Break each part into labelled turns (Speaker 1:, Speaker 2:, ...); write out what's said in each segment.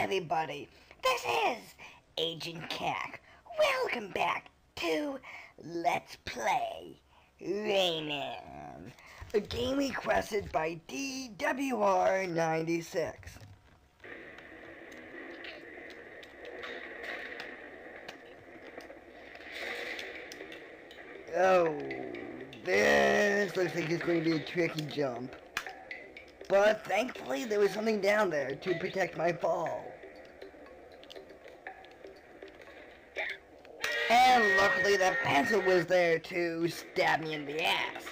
Speaker 1: everybody. This is Agent Cack. Welcome back to Let's Play Rayman, a game requested by DWR96. Oh, this looks like it's going to be a tricky jump. But thankfully there was something down there to protect my fall. And luckily that pencil was there to stab me in the ass.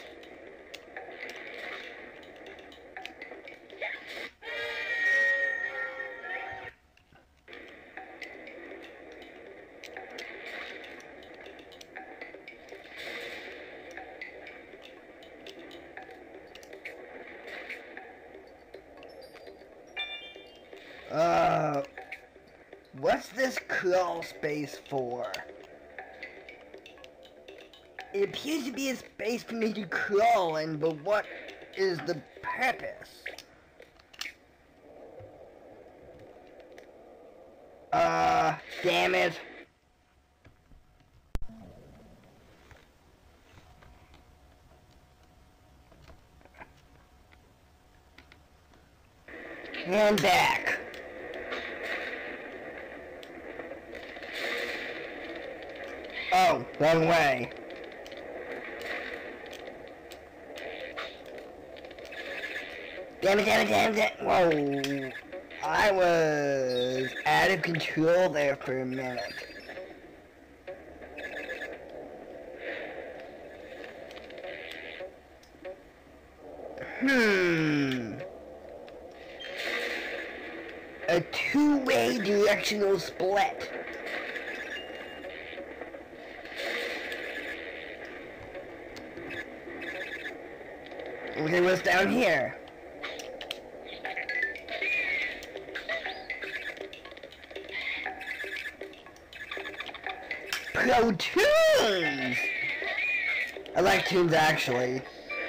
Speaker 1: What's this crawl space for? It appears to be a space for me to crawl in, but what is the purpose? Damn it. And back. Oh, wrong way. Damn it. Whoa. I was out of control there for a minute. A two-way directional split. Okay, what's down here? Pro tunes! I like tunes actually.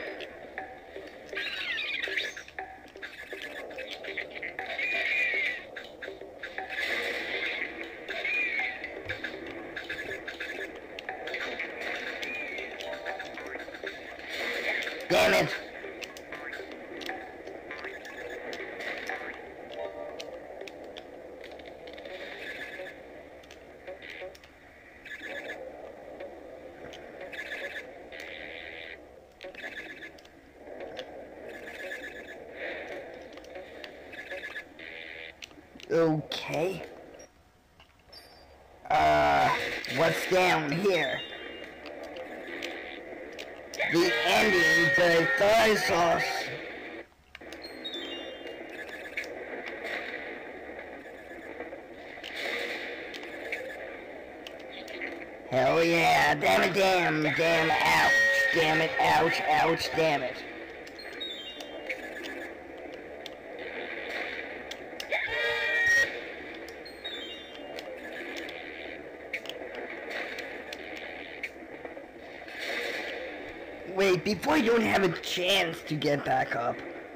Speaker 1: Damn it! Okay. What's down here? The ending to soy sauce. Hell yeah, damn it, damn, ouch, damn it, ouch, damn it. Wait, before you don't have a chance to get back up.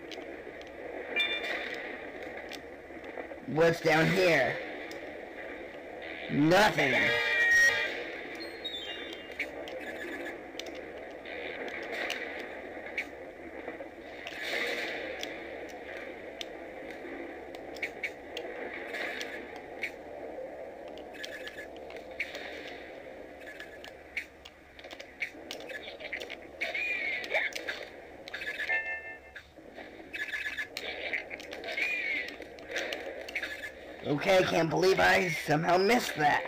Speaker 1: What's down here? Nothing. Okay, can't believe I somehow missed that.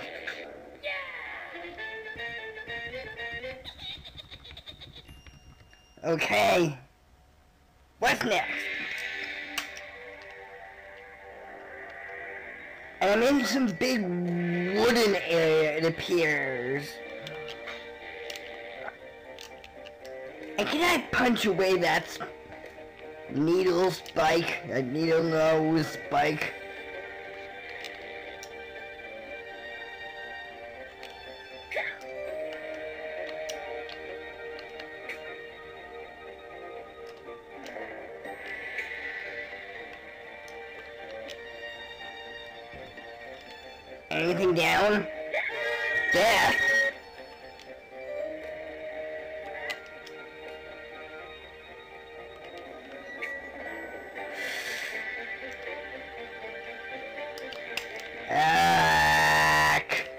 Speaker 1: Okay. What's next? I'm in some big wooden area, it appears. And can I punch away that needle spike, that needle nose spike? anything down? Death? Ack.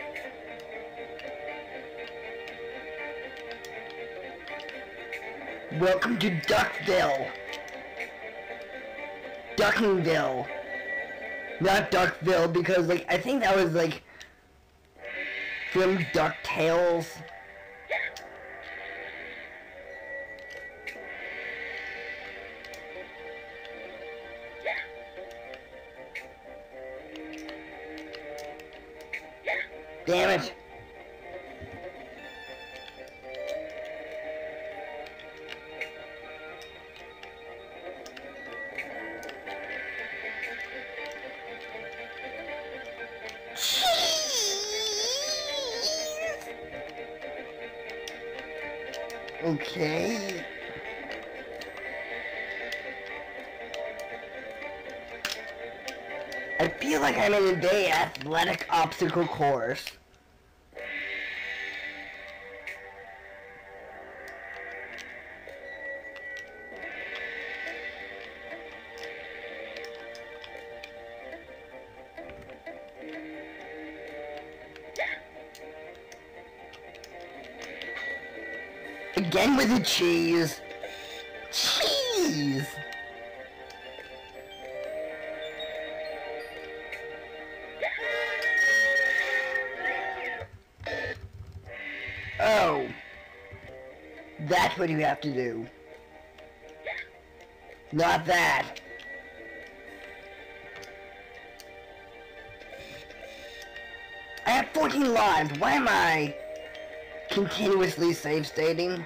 Speaker 1: Welcome to Duckville. Duckingville. Not Duckville, because, like, I think that was, like, from DuckTales. Damn it. Okay. I feel like I'm in a very athletic obstacle course. Again with the cheese. Cheese! Oh. That's what you have to do. Not that. I have 14 lives. Why am I continuously save stating?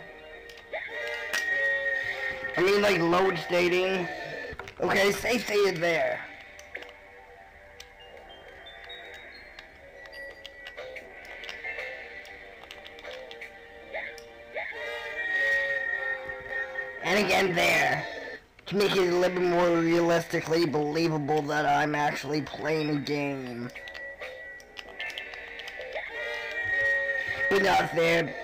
Speaker 1: I mean, like, load stating. Okay, save stated there. And again there. To make it a little bit more realistically believable that I'm actually playing a game. But not there.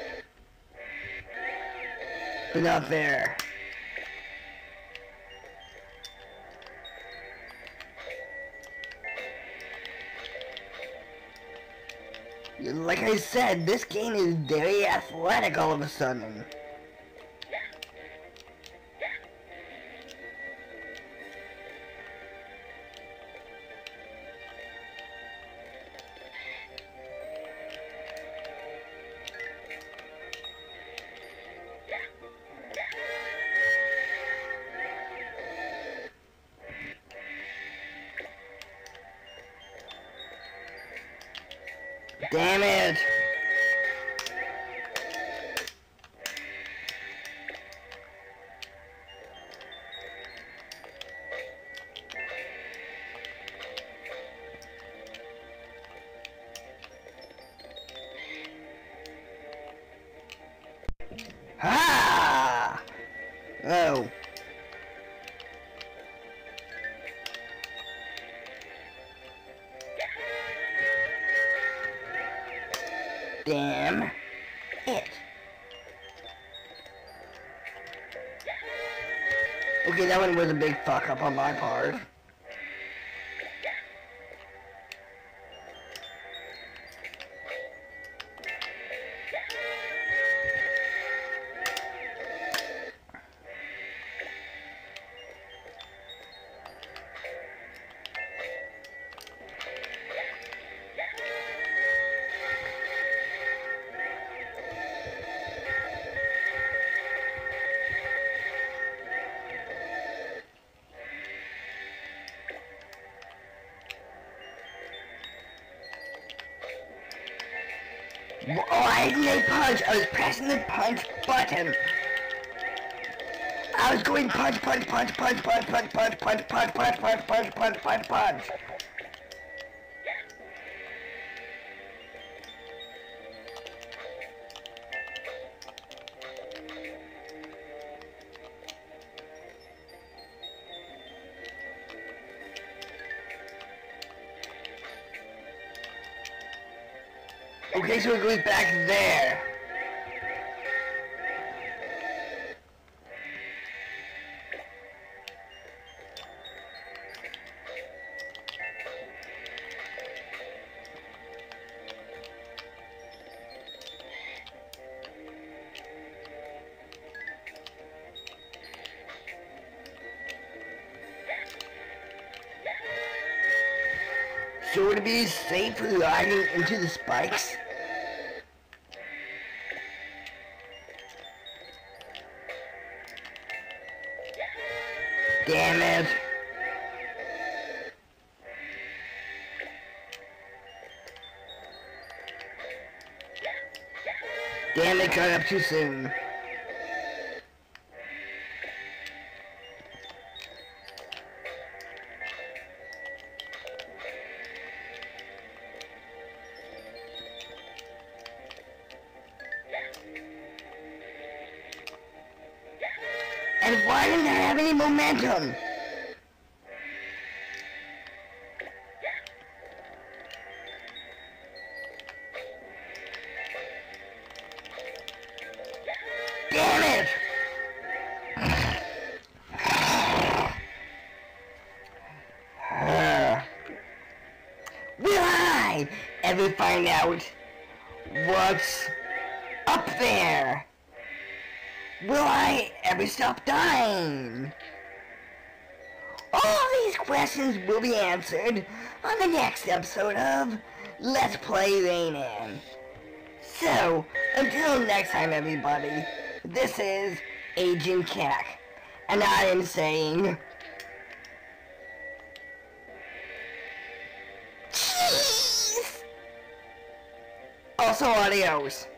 Speaker 1: But not there. Like I said, this game is very athletic all of a sudden. Damn it! Ha! Oh. Damn it. Okay, that one was a big fuck up on my part. Oh, I didn't punch. I was pressing the punch button. I was going punch, punch, punch, punch, punch, punch, punch, punch, punch, punch, punch, punch, punch, punch, punch. Okay, so it goes back there. So would it be safe gliding into the spikes? Damn it. Damn it, got up too soon. And why didn't I have any momentum? Damn it! Will I ever find out what's up there? Will I ever stop dying? All these questions will be answered on the next episode of Let's Play Rayman. So, until next time everybody, this is Agent Cack, and I am saying... cheese! Also, adios.